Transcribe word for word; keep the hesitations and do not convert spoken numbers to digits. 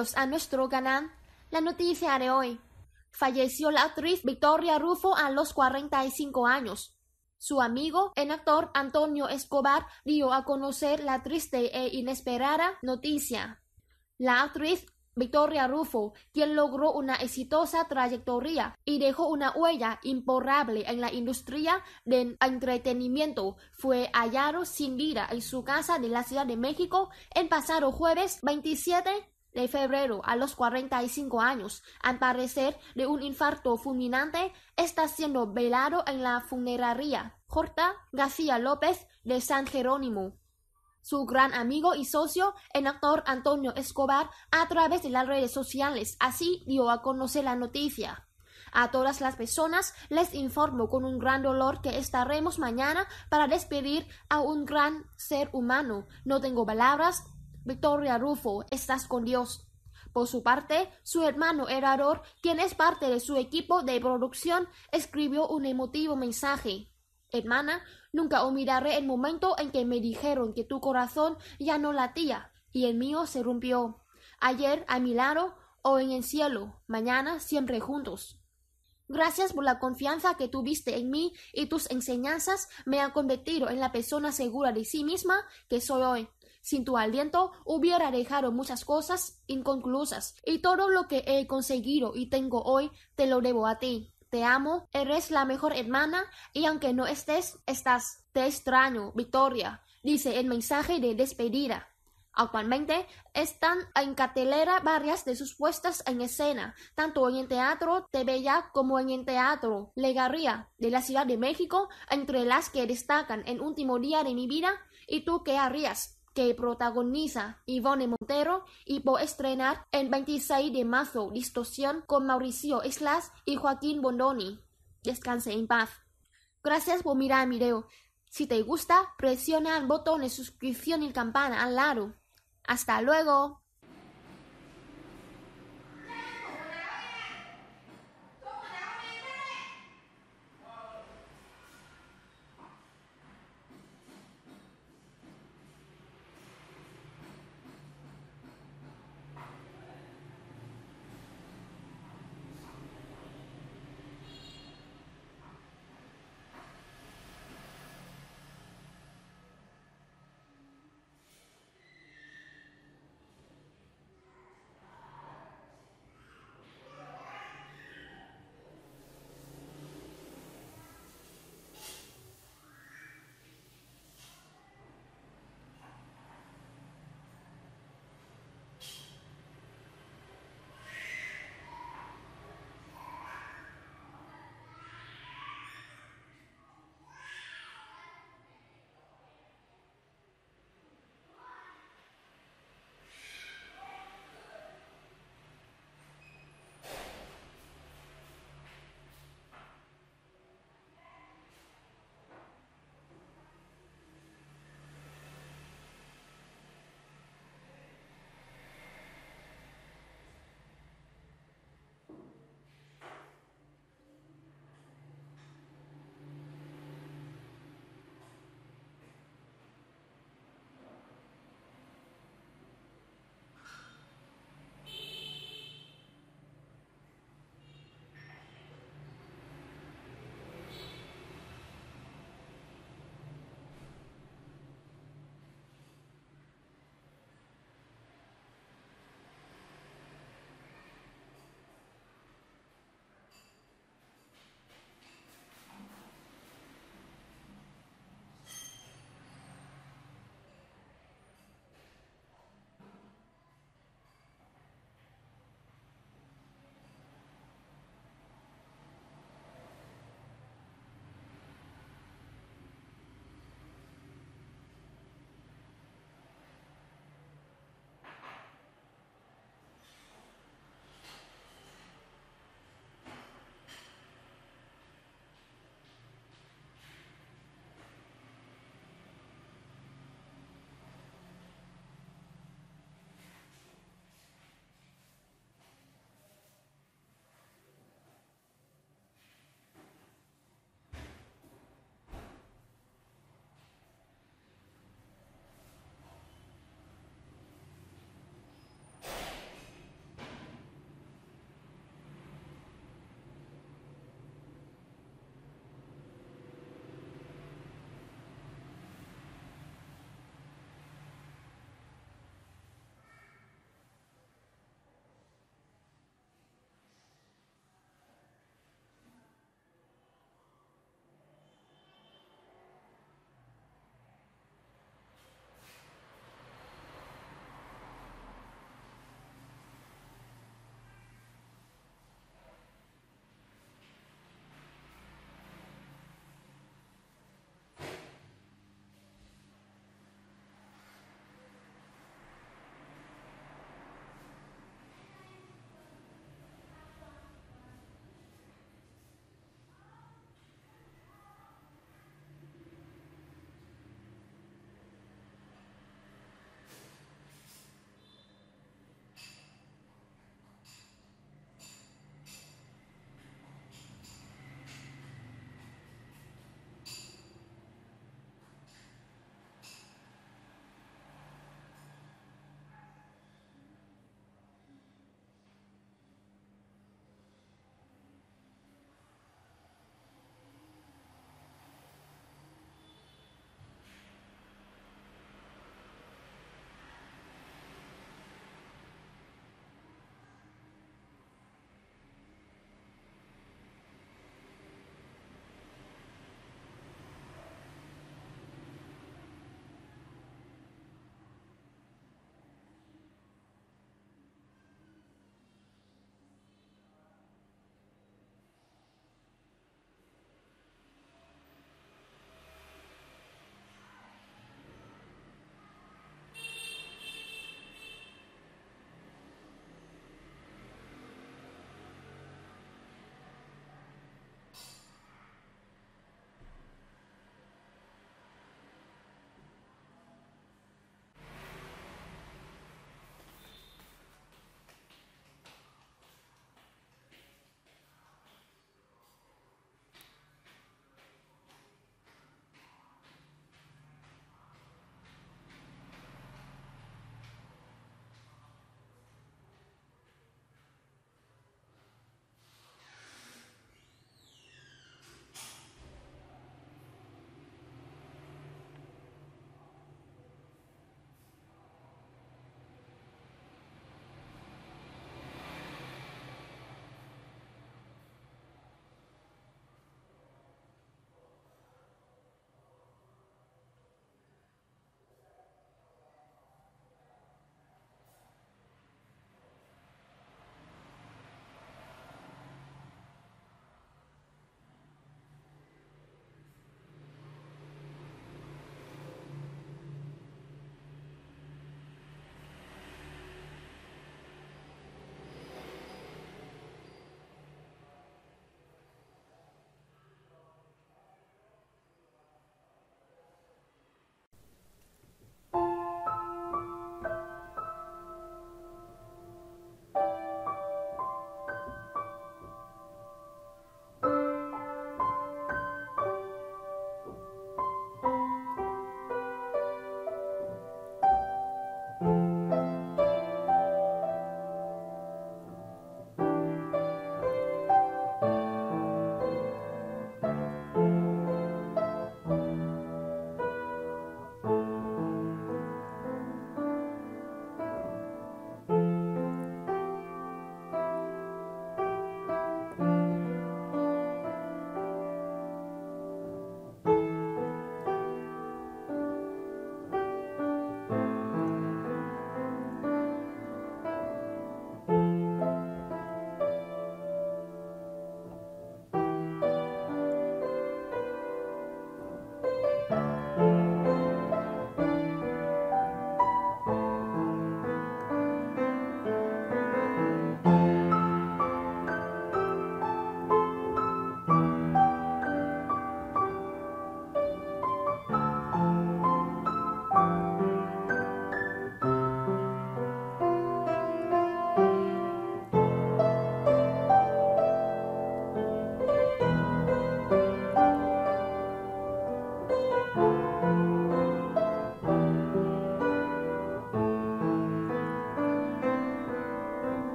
Bienvenidos a nuestro canal. La noticia de hoy. Falleció la actriz Victoria Rufo a los cuarenta y cinco años. Su amigo, el actor Antonio Escobar, dio a conocer la triste e inesperada noticia. La actriz Victoria Rufo, quien logró una exitosa trayectoria y dejó una huella imborrable en la industria del entretenimiento, fue hallado sin vida en su casa de la Ciudad de México el pasado jueves veintisiete de febrero a los cuarenta y cinco años. Al parecer de un infarto fulminante, está siendo velado en la funeraria Horta García López de San Jerónimo. Su gran amigo y socio, el actor Antonio Escobar, a través de las redes sociales, así dio a conocer la noticia. A todas las personas les informo con un gran dolor que estaremos mañana para despedir a un gran ser humano. No tengo palabras. Victoria Rufo, estás con Dios. Por su parte, su hermano Herador, quien es parte de su equipo de producción, escribió un emotivo mensaje. Hermana, nunca olvidaré el momento en que me dijeron que tu corazón ya no latía y el mío se rompió. Ayer a mi lado, hoy en el cielo, mañana siempre juntos. Gracias por la confianza que tuviste en mí y tus enseñanzas me han convertido en la persona segura de sí misma que soy hoy. Sin tu aliento hubiera dejado muchas cosas inconclusas y todo lo que he conseguido y tengo hoy te lo debo a ti. Te amo, eres la mejor hermana y aunque no estés, estás. Te extraño, Victoria, dice el mensaje de despedida. Actualmente están en cartelera varias de sus puestas en escena, tanto en el Teatro Tepeyac como en el Teatro Legarría de la Ciudad de México, entre las que destacan El último día de mi vida y Tú qué harías, que protagoniza Ivonne Montero, y por estrenar el veintiséis de marzo Distorsión con Mauricio Islas y Joaquín Bondoni. Descanse en paz. Gracias por mirar mi video. Si te gusta, presiona el botón de suscripción y campana al lado. Hasta luego.